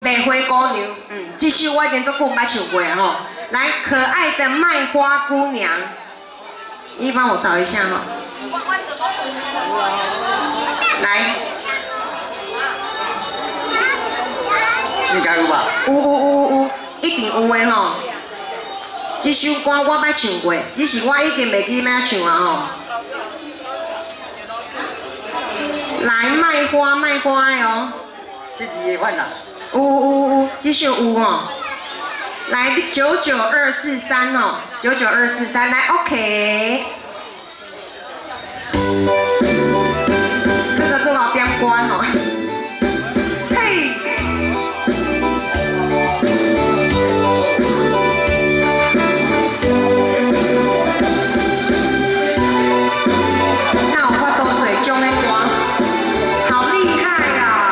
玫瑰姑娘，这首我已经足久捌唱过啊吼。来，可爱的卖花姑娘，你帮我找一下哈。来， 应该有吧？ 有，一定有的吼。这首歌我捌唱过，只是我已经袂记要唱啊吼。来，卖花的哦。 这字会换啦。 有，这首有哦。来99243哦，99243来 ，OK。这个做好点关哦。嘿。那我发多水中的歌，好厉害啊！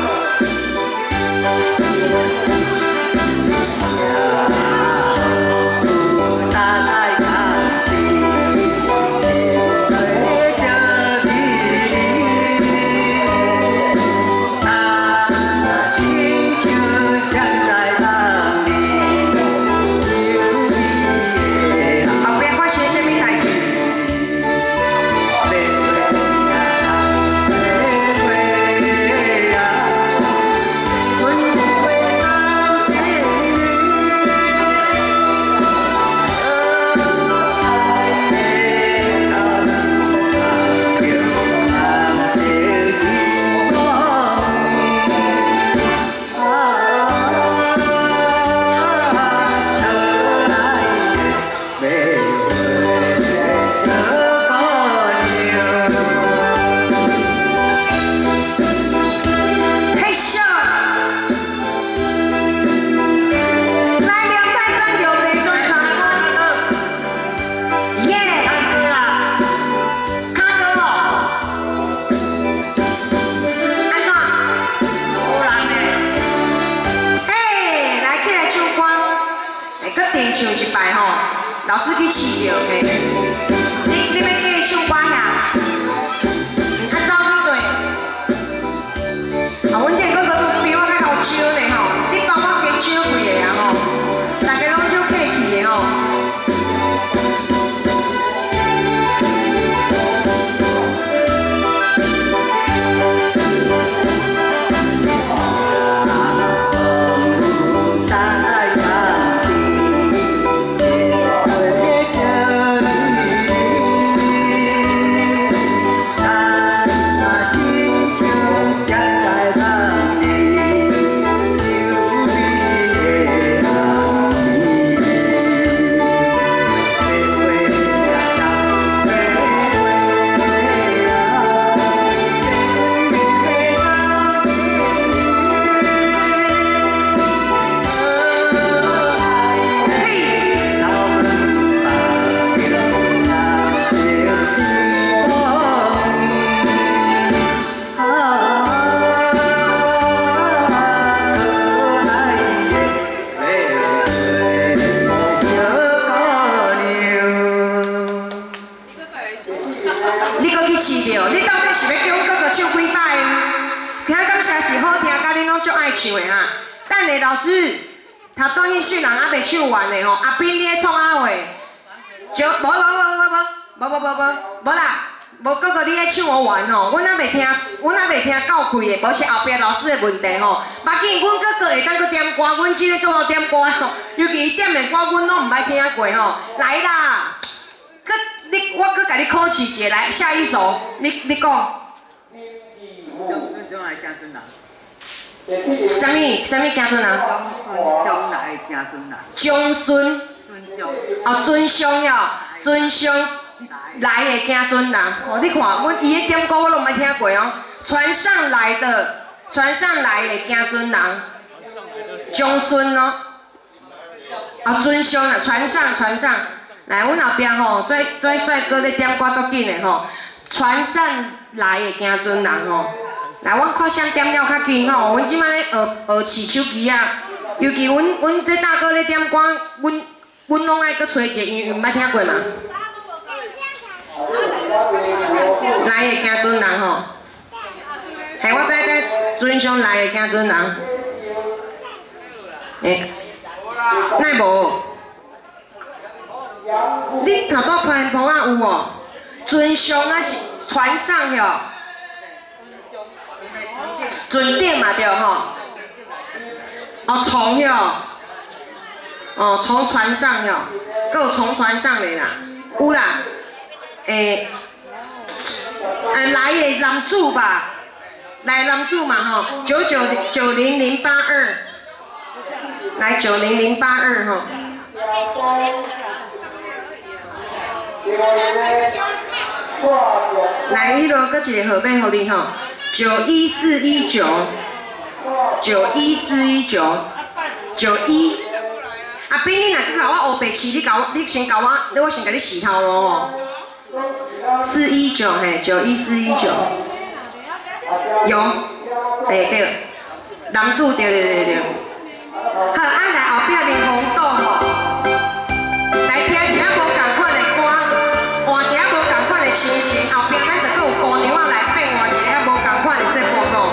唱一摆吼，老师去试着嘿。你要继续唱歌呀？按照你对。啊，阮这个哥哥比我较好笑呢吼，你帮我加少几个啊吼，大家拢足客气的吼。你搁去试着，你到底是要叫阮哥哥唱几摆？听感声是好听，甲恁拢足爱唱的哈。等下老师，头段迄首人还袂唱完的吼，阿斌你咧创啥话？就无啦，无哥哥你咧唱我完吼，阮还袂听够开的，无是后壁老师的问题吼。目见阮哥哥会当搁点歌，阮即个做好点歌吼，尤其伊点的歌阮拢毋捌听过吼。来啦！我搁甲你考试一下，来下一首，你讲。 将尊兄来家尊人。 什么家尊人？ 将来家尊人。 将孙。 尊兄。 哦，尊兄哟，尊兄来的家尊人。哦，你看，阮伊的点歌我拢毋捌听过哦。船上来的家尊人。将孙哦。啊，尊兄啊，船上。来，阮后壁吼，做帅哥咧点歌足紧的吼，船上来的行船人吼，来，阮看谁点了较紧吼，阮即摆咧学试手机啊，尤其阮这大哥咧点歌，阮拢爱搁找一个，因为毋捌听过嘛。来的行船人吼，嘿，我知尊上来的行船人。 奈无？你头拄拍簿仔有无？船上啊是船上哟，船顶嘛对吼。哦，从哟，哦，从船上哟，还有从船上的啦，有啦，来的男主吧，来男主嘛吼，90082，来90082吼。来，迄落搁一个号码互你吼，91419，91419，91。阿斌，你若去甲我黑白试，你先甲我先甲你洗头咯吼。419嘿，91419，有，对，男主对。好，来后壁面红豆吼，来听一下无共款的歌，换一下无共款的心情，后壁咱就搁有姑娘仔来变换一下无共款的节目咯。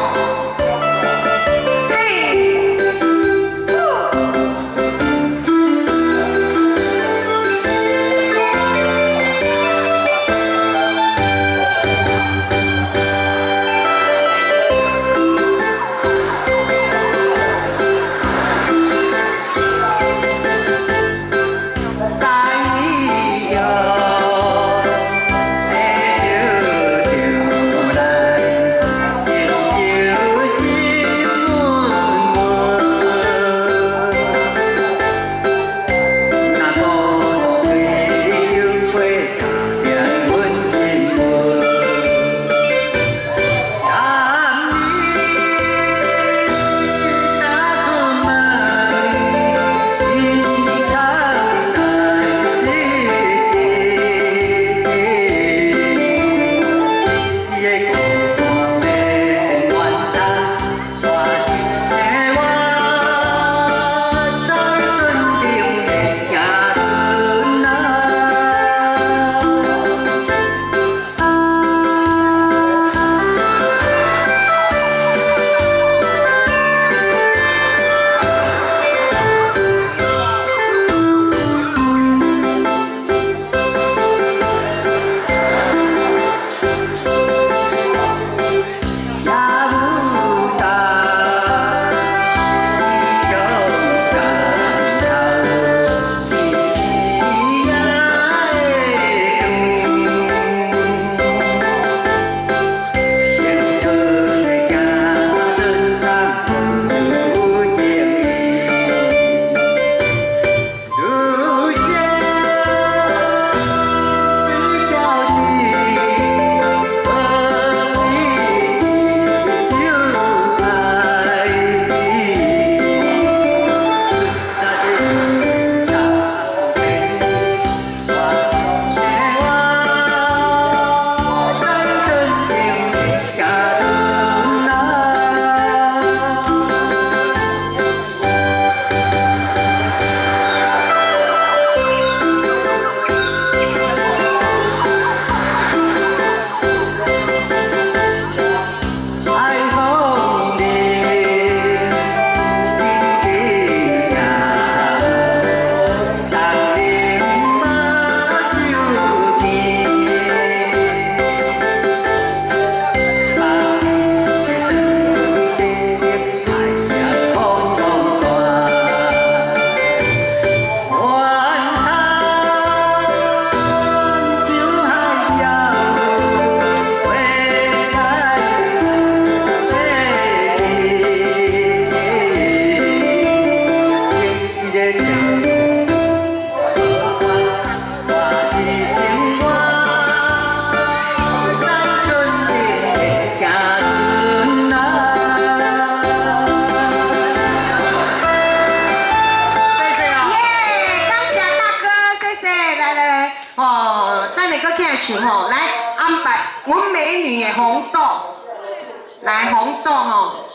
唱吼，来安排阮美女的红豆，来红豆吼。